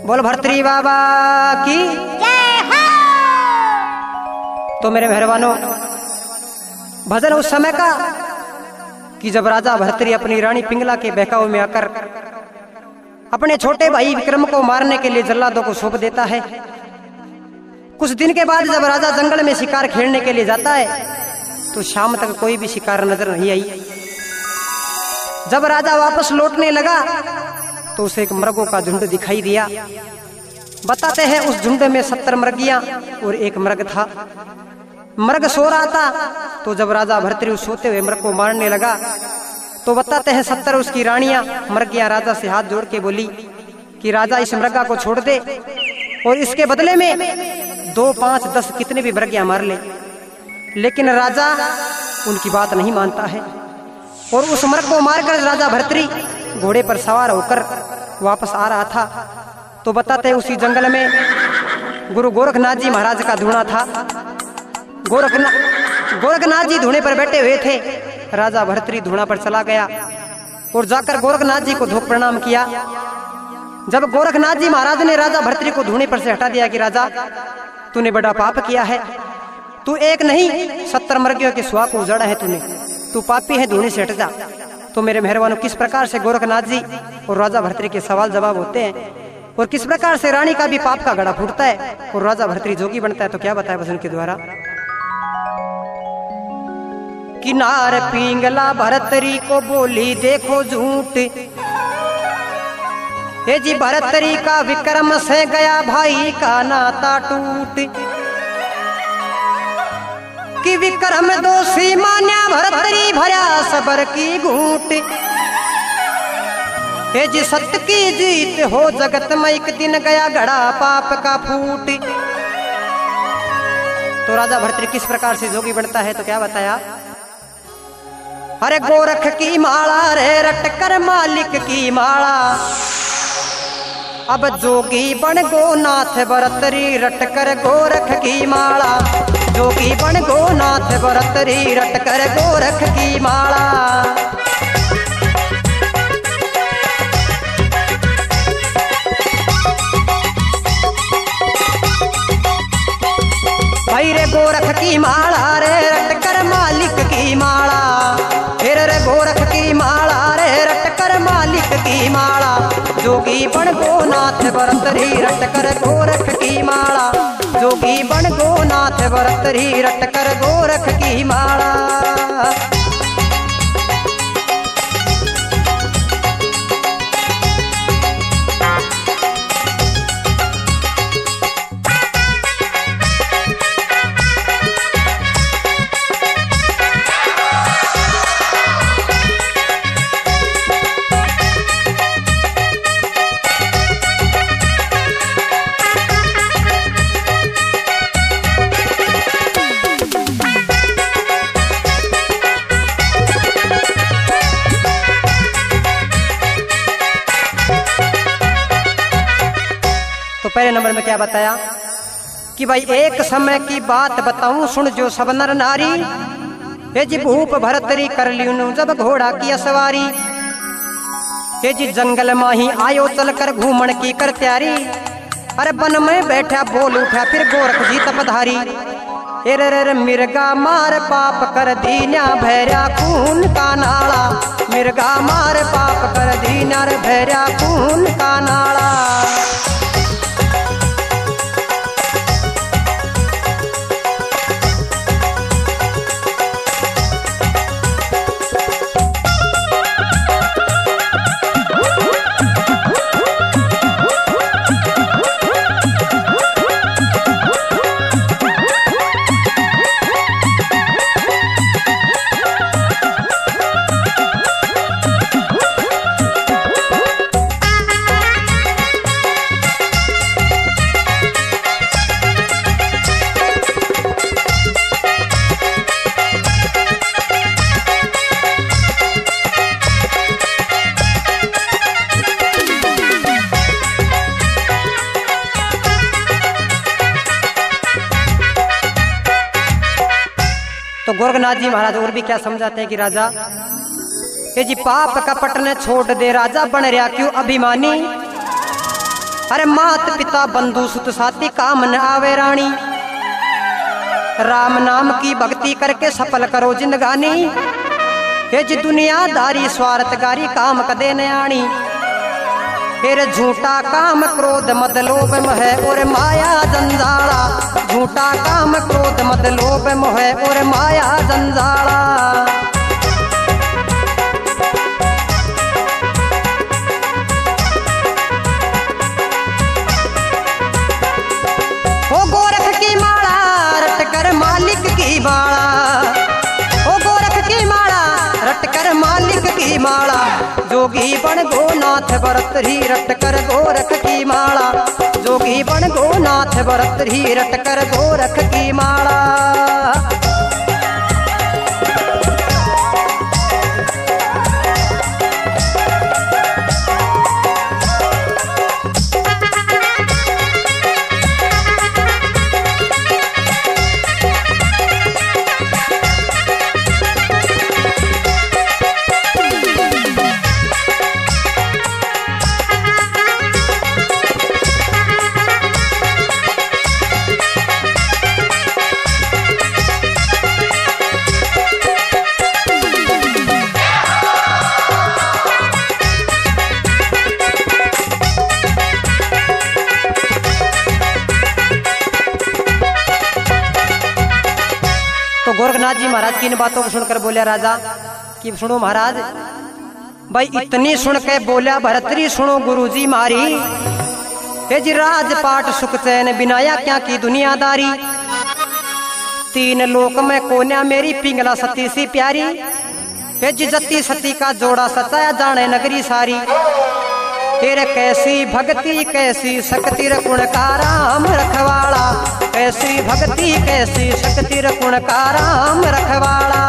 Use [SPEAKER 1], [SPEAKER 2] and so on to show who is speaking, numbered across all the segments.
[SPEAKER 1] बोल भर्तरी बाबा की
[SPEAKER 2] जय हो।
[SPEAKER 1] तो मेरे मेहरबानों, भजन उस समय का कि जब राजा भर्तरी अपनी रानी पिंगला के बहकावे में आकर अपने छोटे भाई विक्रम को मारने के लिए जल्लादों को सौंप देता है। कुछ दिन के बाद जब राजा जंगल में शिकार खेलने के लिए जाता है तो शाम तक कोई भी शिकार नजर नहीं आई। जब राजा वापस लौटने लगा तो उसे एक मृगों का झुंड दिखाई दिया। बताते हैं उस झुंड में 70 मृगियां और एक मृग था। मृग सो रहा था, तो जब राजा भर्तरी उस सोते हुए मृग को मारने लगा तो बताते हैं 70 उसकी रानियां मृगियां राजा से हाथ जोड़ के बोली कि राजा इस मृगा को छोड़ दे और इसके बदले में 2, 5, 10 कितने भी मृगियां मार ले। लेकिन राजा उनकी बात नहीं मानता है और उस मृग को मारकर राजा भर्तरी घोड़े पर सवार होकर वापस आ रहा था। तो बताते उसी जंगल में गुरु गोरखनाथ जी महाराज का धूना था। गोरखनाथ जी धूने पर बैठे हुए थे। राजा भर्तरी धूना पर चला गया और जाकर गोरखनाथ जी को धोख प्रणाम किया। जब गोरखनाथ जी महाराज ने राजा भर्तरी को धूने पर से हटा दिया कि राजा तूने बड़ा पाप किया है, तू एक नहीं 70 मृगियों के सुहा को उजाड़ा है, तू पापी है, धूने से हट जा। तो मेरे मेहरबानों, किस प्रकार से गोरखनाथ जी और राजा भर्तरी के सवाल जवाब होते हैं और किस प्रकार से रानी का भी पाप का घड़ा फूटता है और राजा भर्तरी जोगी बनता है। तो क्या बताया भजन के द्वारा। किनार पिंगला भर्तरी को बोली देखो झूठ, हे जी भर्तरी का विक्रम से गया भाई का नाता टूट। कि विक्रम दोषी मान्या भर्तरी भरा सबर की घूट। हे जी सत्य की जीत हो जगत में एक दिन गया घड़ा पाप का फूट। तो राजा भर्तरी किस प्रकार से जोगी बनता है। तो क्या बताया। अरे गोरख की माला रे रटकर मालिक की माला, अब जोगी बन गो नाथ भर्तरी रटकर गोरख की माला। जोगी बन गो नाथ भर्तरी रटकर गोरख की माला। भाई रे गोरख की माला रे रटकर मालिक की माला। फिर रे गोरख की माला रे रटकर मालिक की माला। जोगी बन गो नाथ भर्तरी रटकर गोरख की माला। जोगी बन गो नाथ भर्तरी रटकर गोरख की माला। तो पहले नंबर में क्या बताया कि भाई एक समय की बात बताऊं सुन जो सब नर नारी। हे जी भूप भर्तरी कर लियूं जब घोड़ा की सवारी। हे जी जंगल माही आयो चलकर घूमन की कर तैयारी। अरे बन में बैठा बोल उठा फिर गोरख जी तपधारी। रे मिर्गा मार पाप कर दीना भैरा खून का नाला। मिर्गा मार पाप कर दीना रे भैरा खून का नाला। तो गोरखनाथ जी महाराज और भी क्या समझाते हैं कि राजा ये जी पाप कपट ने छोड़ दे राजा बन रहा क्यों अभिमानी। अरे मात पिता बंधु सुत साथी काम न आवे रानी, राम नाम की भक्ति करके सफल करो जिंदगानी। ये जी दुनियादारी स्वार्थगारी काम कदे न आनी, फिर झूठा काम क्रोध मद लोभ मोह और माया जंजाला, झूठा काम क्रोध मद लोभ मोह और माया जंजाला। ओ गोरख की माला रट कर मालिक की माला, ओ गोरख की माला रट कर मालिक की माला। जोगी बन गो नाथ भरत ही रट कर गोरख की माला, जोगी बन गो नाथ भरत ही रट कर गोरख की माला। गोरखनाथ जी महाराज की इन बातों को सुनकर बोले राजा कि सुनो महाराज, भाई इतनी सुन के बोला भरतरी सुनो गुरुजी मारी। हे जी राजपाट सुख चैन बिनाया क्या की दुनियादारी, तीन लोक में कोन्या मेरी पिंगला सती सी प्यारी। हे जी जती सती का जोड़ा सचाया जाने नगरी सारी, तेरे कैसी भक्ति कैसी शक्ति रकुण का राम रखवाड़ा, कैसी भक्ति कैसी शक्ति रकुण का राम रखवाड़ा।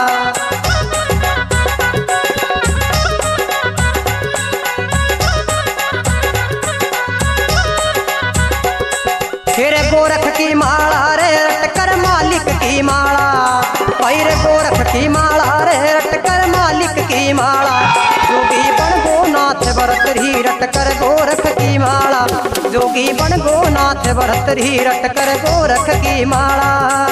[SPEAKER 1] फिर गोरख की माला रे रटकर मालिक की माला, भाई रे गोरख की माला रे रटकर मालिक की माला। जोगी बन गो नाथ भरत ही रटकर गोरख की माला, जोगी बन गो नाथ भरत ही रटकर गोरख की माला।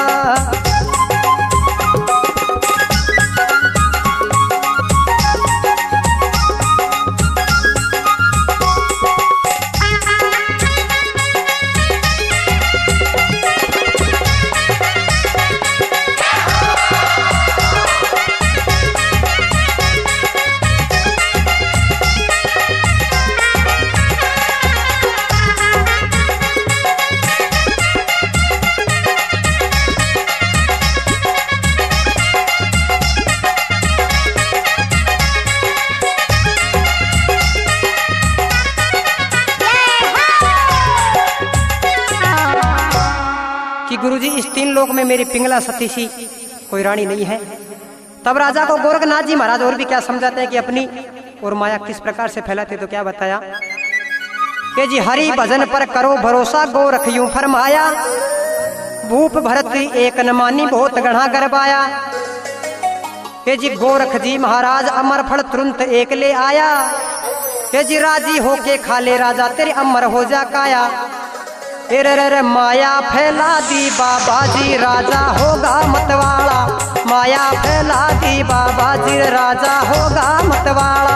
[SPEAKER 1] गुरुजी इस तीन लोक में मेरी पिंगला सती सी कोई रानी नहीं है। तब राजा को गोरखनाथ जी महाराज और भी क्या समझाते हैं कि अपनी और माया किस प्रकार से फैलाते, तो क्या बताया कि जी हरि भजन पर करो भरोसा गोरख यूं फरमाया, भूप भरत एक न मानी बहुत गढ़ा गरबाया। के जी गोरख जी महाराज अमर फल तुरंत एक ले आया, के जी राजी होके खा ले राजा तेरे अमर हो जा काया। रे माया फैला दी बाबा जी राजा होगा मतवाला, माया फैला दी बाबा जी राजा होगा मतवाला।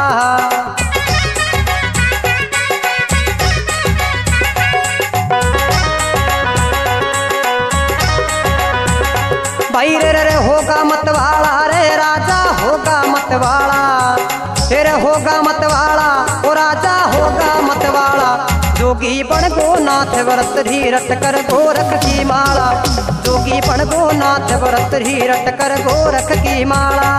[SPEAKER 1] भाई रे होगा मतवाला रे राजा होगा मतवाला, फिर होगा मतवाला ओ राजा होगा मतवाला। जोगी बन गो नाथ व्रत ही रट कर गोरख की माला, जोगी बन गो नाथ व्रत ही रट कर गोरख की माला।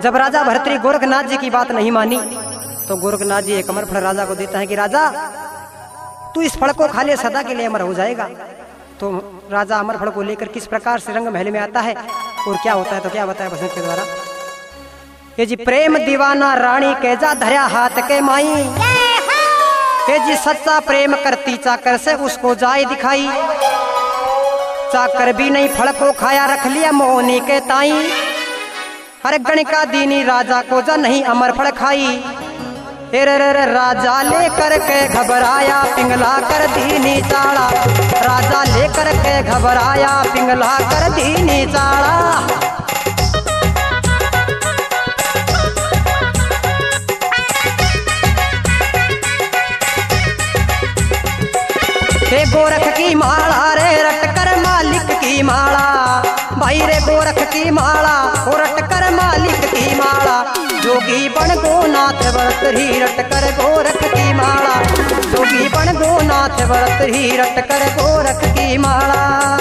[SPEAKER 1] जब राजा भर्तृहरि गोरखनाथ जी की बात नहीं मानी तो गोरखनाथ जी एक अमर फल राजा को देता है कि राजा तू इस फल को खा ले, सदा के लिए अमर हो जाएगा। तो राजा अमर फल को लेकर किस प्रकार से रंग महल में आता है और क्या होता है तो क्या बताया बसंत के द्वारा। ये जी प्रेम दीवाना रानी के जा धर्या हाथ के माई, ये जी सच्चा प्रेम करती चाकर से उसको जाए दिखाई। चाकर भी नहीं फल को खाया, रख लिया मोहनी के ताई। अरे गणिका दीनी राजा को जा नहीं अमर फल खाई। राजा लेकर के घबराया, पिंगला कर दीनी चाड़ा। राजा लेकर के घबराया, पिंगला कर दीनी चाड़ा। गोरख की माला रे रटकर मालिक की माला, भाई रे गोरख की माला ओ रटकर मालिक की माला। जोगी बन गोनाथ व्रत ही रटकर गोरख की माला, जोगी बन गोनाथ व्रत ही रटकर गोरख की माला।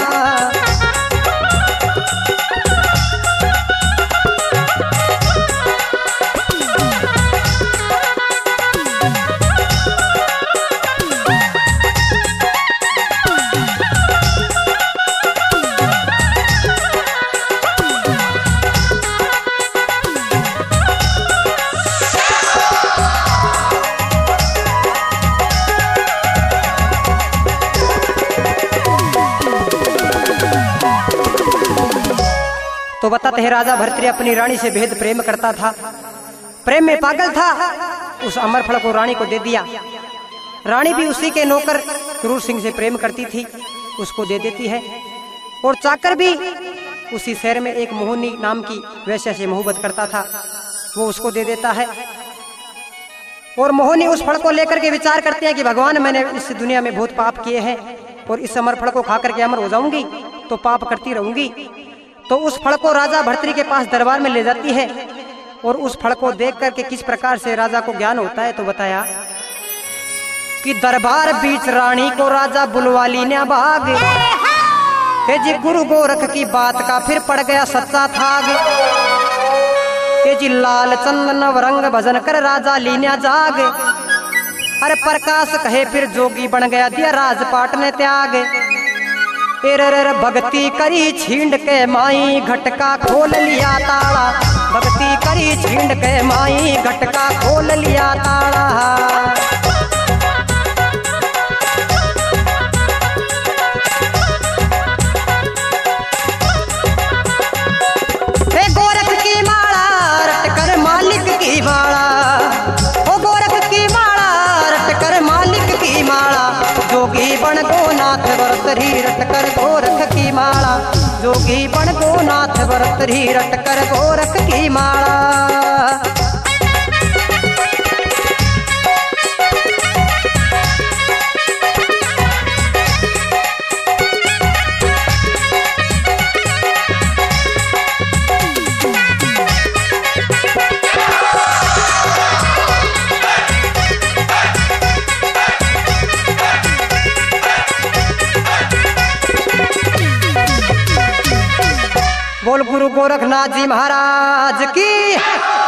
[SPEAKER 1] तो बताते हैं राजा भर्तृहरि अपनी रानी से बेहद प्रेम करता था, प्रेम में पागल था। उस अमर फल को रानी को दे दिया। रानी भी उसी के नौकर क्रूर सिंह से प्रेम करती थी, उसको दे देती है। और चाकर भी उसी शहर में एक मोहनी नाम की वैश्या से मोहब्बत करता था, वो उसको दे देता है। और मोहनी उस फल को लेकर के विचार करते हैं कि भगवान मैंने इस दुनिया में बहुत पाप किए हैं और इस अमर फल को खा करके अमर हो जाऊंगी तो पाप करती रहूंगी। तो उस फल को राजा भर्तृहरि के पास दरबार में ले जाती है और उस फल को देख करके किस प्रकार से राजा को ज्ञान होता है तो बताया कि दरबार बीच रानी को राजा बुलवाली ने भाग। हे जी गुरु गोरख की बात का फिर पड़ गया सच्चा थाग। हे जी लाल चंदन नवरंग भजन कर राजा लीन्या जाग। अरे प्रकाश कहे फिर जोगी बन गया दिया राजपाट ने त्याग। भक्ति करी छींड के माई घटका खोल लिया ताला। भक्ति करी छींड के माई घटका खोल लिया ताला। गोरख की माला रटकर मालिक की माला, ओ गोरख की माला रटकर मालिक की माला। जोगी बन गोनाथ भर्तृहरि रटकर गोरख की माला, जोगी बन गोनाथ भर्तृहरि रटकर गोरख की माला। बोल गुरु गोरखनाथ जी महाराज की।